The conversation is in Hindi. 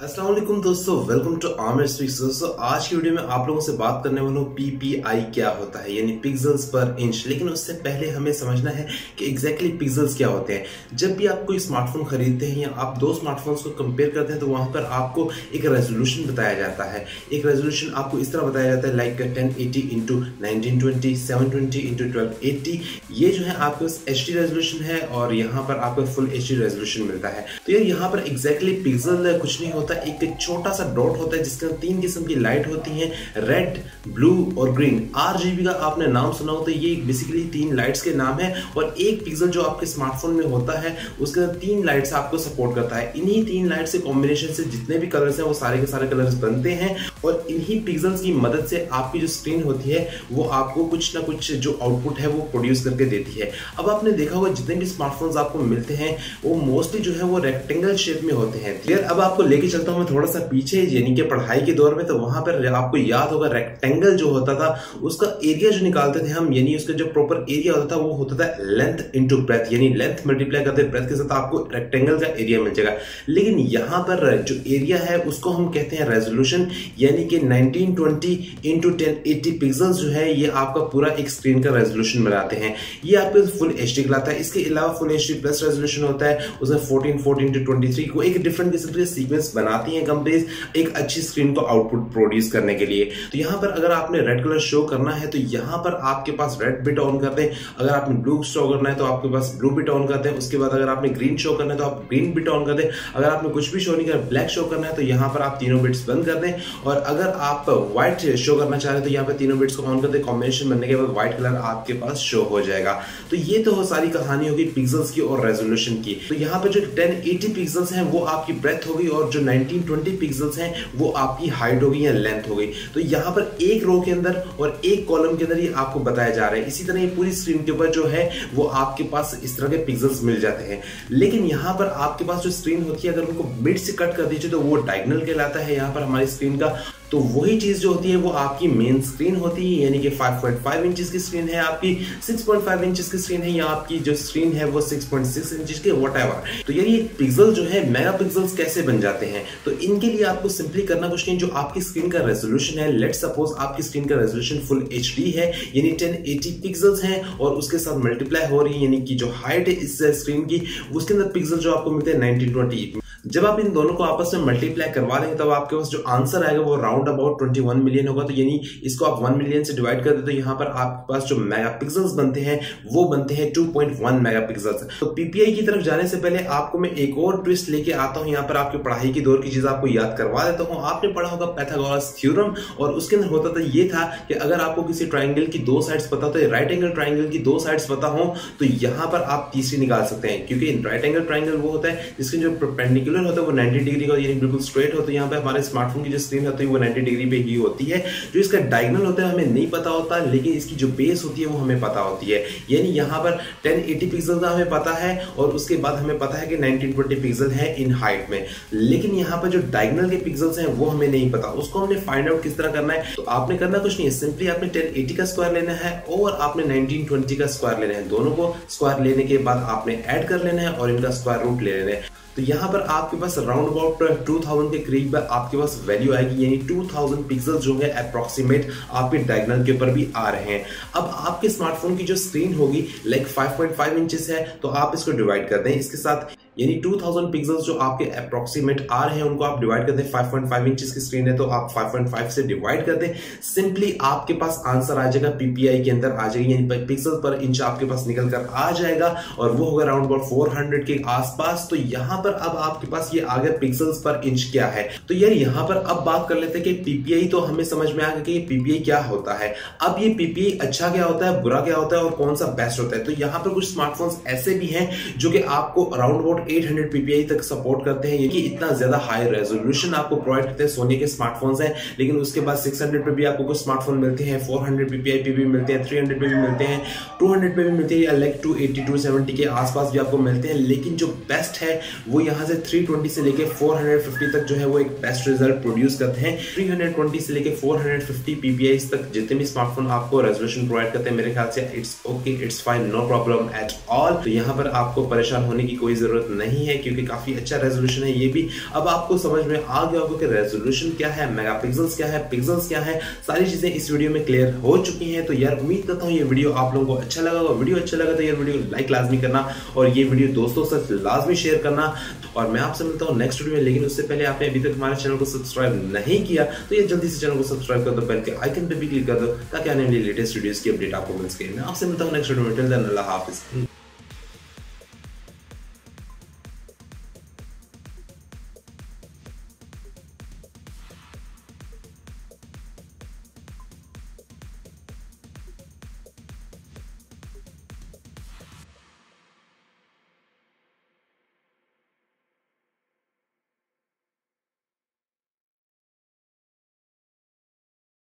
अस्सलाम वालेकुम दोस्तों, वेलकम टू आमिर स्पीक्स। दोस्तों आज की वीडियो में आप लोगों से बात करने वाला हूँ पीपीआई क्या होता है, यानी पिक्सल्स पर इंच। लेकिन उससे पहले हमें समझना है कि एग्जैक्टली पिक्सल्स क्या होते हैं। जब भी आप कोई स्मार्टफोन खरीदते हैं या आप दो स्मार्टफोन्स को कंपेयर करते हैं तो वहां पर आपको एक रेजोल्यूशन बताया जाता है। एक रेजोल्यूशन आपको इस तरह बताया जाता है लाइक 1080 इंटू 1920, 720 इंटू 1280। ये जो है आपके पास एचडी रेजोल्यूशन है और यहाँ पर आपको फुल एचडी रेजोल्यूशन मिलता है। तो यार यहाँ पर एग्जैक्टली पिक्सल कुछ नहीं होता, एक छोटा सा डॉट होता है जिसके अंदर तीन किस्म की लाइट होती हैं, रेड, ब्लू और ग्रीन। आरजीबी का आपने नाम सुना हो तो ये बेसिकली तीन लाइट्स के नाम है। और एक पिक्सल जो आपके स्मार्टफोन में होता है उसके अंदर तीन लाइट्स आपको सपोर्ट करता है। इन्हीं तीन लाइट्स के कॉम्बिनेशन से जितने भी कलर्स हैं वो सारे के सारे कलर्स बनते हैं और इन्हीं पिक्सल्स की मदद से आपकी जो स्क्रीन होती है वो आपको कुछ ना कुछ जो आउटपुट है वो प्रोड्यूस करके देती है। अब आपने देखा होगा जितने भी स्मार्टफोन्स आपको मिलते हैं वो मोस्टली जो है वो रेक्टेंगल शेप में होते हैं। यार अब आपको लेके चलता हूं मैं थोड़ा सा पीछे, यानी कि पढ़ाई के दौर में, तो वहां पर आपको याद होगा रेक्टेंगल जो होता था उसका एरिया जो निकालते थे हम, यानी उसका जो प्रॉपर एरिया होता था वो होता था लेंथ इनटू ब्रेथ, यानी लेंथ मल्टीप्लाई करते ब्रेथ के साथ आपको रेक्टेंगल का एरिया मिल जाएगा। लेकिन यहां पर जो एरिया है उसको हम कहते हैं रेजोल्यूशन, यानी कि 1920 इंटू 1080 पिक्सल्स जो है ये आपका पूरा एक स्क्रीन का रेजोल्यूशन बनाते हैं। ये आपको फुल एचडी कहलाता है। इसके अलावा फुल एचडी प्लस रेजोल्यूशन होता है, उसमें 1440 इंटू 23 को एक डिफरेंट किस्म के सीक्वेंस बनाती है कंपनीज एक अच्छी स्क्रीन को आउटपुट प्रोड्यूस करने के लिए। तो यहाँ पर अगर आपने रेड कलर शो करना है तो यहाँ पर आपके पास रेड बिट ऑन कर दें, अगर आपने ब्लू शो करना है तो आपके पास ब्लू बिट ऑन कर दें, उसके बाद अगर आपने ग्रीन शो करना है तो आप ग्रीन बिट ऑन कर दें, अगर आपने कुछ भी शो नहीं करना ब्लैक शो करना है तो यहाँ पर आप तीनों बिट्स बंद कर दें, और अगर आप व्हाइट शो करना चाह रहे हैं तो यहाँ पर तीनों बिट्स को ऑन कर दें। कॉम्बिनेशन बनने के बाद व्हाइट कलर आपके पास शो हो जाएगा। तो ये तो सारी कहानी होगी पिक्सल्स की और रेजोल्यूशन की। तो यहाँ पर जो 1080 पिक्सल्स हैं वो आपकी ब्रेथ होगी और जो 1920 पिक्सल्स हैं वो आपकी हाइट होगी या लेंथ हो गई। तो यहाँ पर एक रो के अंदर और एक कॉलम के अंदर ये आपको बताया जा रहा है। इसी तरह ये पूरी स्क्रीन के ऊपर जो है वो आपके पास इस तरह के पिक्सल्स मिल जाते हैं। लेकिन यहाँ पर आपके पास जो स्क्रीन होती है अगर उनको मिड से कट कर दीजिए तो वो डायगोनल कहलाता है यहाँ पर हमारी स्क्रीन का। तो वही चीज जो होती है वो आपकी मेन स्क्रीन होती है, यानी कि 5.5 इंचेस की स्क्रीन है आपकी, 6.5 इंचेस की स्क्रीन है या आपकी जो स्क्रीन है वो 6.6 इंचेस की, व्हाटएवर। तो यार ये पिक्सल जो है मेगा पिक्सल्स कैसे बन जाते हैं, तो इनके लिए आपको सिंपली करना कुछ नहीं, जो आपकी स्क्रीन का रेजोल्यूशन है, लेट सपोज आपकी स्क्रीन का रेजोल्यूशन फुल एचडी है यानी 1080 पिक्सल्स हैं और उसके साथ मल्टीप्लाई हो रही है, यानी कि जो हाइट है इस स्क्रीन की उसके अंदर पिक्सल जो आपको मिलते हैं 1920। जब आप इन दोनों को आपस में मल्टीप्लाई करवा लेंगे तब आपके पास जो आंसर आएगा वो राउंड अबाउट 21 मिलियन होगा। तो यानी इसको आप 1 मिलियन से डिवाइड कर दे तो यहाँ पर आपके पास जो मेगापिक्सल्स बनते हैं वो बनते हैं 2.1 मेगापिक्सल्स। तो पीपीआई की तरफ जाने से पहले आपको मैं एक और ट्विस्ट लेके आता हूँ, यहाँ पर आपकी पढ़ाई की दौर की चीज आपको याद करवा देता हूँ। आपने पढ़ा होगा पाइथागोरस थ्योरम और उसके अंदर होता था ये था कि अगर आपको किसी ट्राइंगल की दो साइड्स पता हो, तो राइट एंगल ट्राइंगल की दो साइड्स पता हो तो यहाँ पर आप तीसरी निकाल सकते हैं, क्योंकि राइट एंगल ट्राइंगल वो होता है जिसके जो परपेंडिकुलर होता है वो 90 डिग्री का, यानी बिल्कुल स्ट्रेट हो। तो यहाँ पे हमारे स्मार्टफोन की जो स्क्रीन होती है वो 90 डिग्री पे ही होती है। जो इसका डायगोनल होता है हमें नहीं पता होता, लेकिन इसकी जो बेस होती है वो हमें पता होती है। यानी यहाँ पर 1080 पिक्सल का हमें पता है और उसके बाद हमें पता है कि 1920 पिक्सल है इन हाइट में, लेकिन यहाँ पर जो डायगोनल के पिक्सल्स हैं वो हमें नहीं पता। उसको हमने फाइंड आउट किस तरह करना है, तो आपने करना कुछ नहीं है, सिंपली आपने 1080 का स्क्वायर लेना है और आपने 1920 का स्क्वायर लेना है। दोनों को स्क्वायर लेने के बाद आपने ऐड कर लेना है और इनका स्क्वायर रूट ले लेना है। तो यहाँ पर आपके पास राउंड अबाउट 2000 के करीब आपके पास वैल्यू आएगी, यानी 2000 पिक्सल जो है अप्रोक्सीमेट आपके डायगोनल के ऊपर भी आ रहे हैं। अब आपके स्मार्टफोन की जो स्क्रीन होगी लाइक 5.5 इंचेस है तो आप इसको डिवाइड कर दें इसके साथ, यानी 2000 पिक्सल्स जो आपके अप्रोक्सीमेट आ रहे हैं उनको आप डिवाइड कर दें। 5.5 इंचेस की स्क्रीन है तो आप 5.5 से डिवाइड कर दें, सिंपली आपके पास आंसर आ जाएगा पीपीआई के अंदर आ जाएगी, यानी पिक्सल पर इंच आपके पास निकल कर आ जाएगा और वो होगा अराउंड अबाउट 400 के आसपास। तो यहाँ पर अब आपके पास ये आ गया पिक्सल्स पर इंच क्या है। तो यार यहाँ पर अब बात कर लेते हैं कि पीपीआई तो हमें समझ में आ गया कि पीपीआई क्या होता है। अब ये पीपीआई अच्छा क्या होता है, बुरा क्या होता है और कौन सा बेस्ट होता है। तो यहाँ पर कुछ स्मार्टफोन्स ऐसे भी हैं जो कि आपको अराउंड अबाउट 800 पीपीआई तक सपोर्ट करते हैं, ये इतना ज्यादा हाई रेजोल्यूशन आपको प्रोवाइड करते हैं। सोनी के स्मार्टफोन्स हैं, लेकिन उसके बाद 600 पे भी आपको कुछ स्मार्टफोन मिलते हैं, 400 पीपीआई पे भी मिलते हैं, 300 पे भी मिलते हैं, 200 पे भी मिलते हैं, लाइक 280 270 के आसपास भी आपको मिलते हैं। लेकिन जो बेस्ट है वो यहाँ से 320 से लेके 450 तक जो है वो एक बेस्ट रिजल्ट प्रोड्यूस करते हैं। 320 से लेके 450 पीपीआई तक जितने भी स्मार्टफोन आपको रेजोल्यूशन प्रोवाइड करते हैं मेरे ख्याल से it's okay, it's fine, no problem at all. तो यहाँ पर आपको परेशान होने की कोई जरूरत नहीं है, क्योंकि काफी अच्छा रेजोल्यूशन है ये भी। अब आपको समझ में आ गया होगा कि रेजोल्यूशन क्या है, मेगापिक्सल्स क्या है, पिक्सल्स क्या है, सारी चीजें इस वीडियो में क्लियर हो चुकी हैं। तो यार उम्मीद करता हूँ ये वीडियो आप लोगों को अच्छा लगा होगा। वीडियो अच्छा लगा तो यार वीडियो को लाइक लाजमी करना और ये वीडियो दोस्तों के साथ लाजमी शेयर करना। और मैं आपसे मिलता हूँ नेक्स्ट वीडियो में, लेकिन उससे पहले आपने अभी तक हमारे चैनल को सब्सक्राइब नहीं किया तो ये जल्दी से चैनल को सब्सक्राइब कर दो, बेल के आइकन पे भी क्लिक कर दो ताकि आने वाली लेटेस्ट वीडियोस की अपडेट आपको मिल सके। मैं आपसे मिलता हूँ नेक्स्ट वीडियो में। टिल देन अल्लाह हाफिज।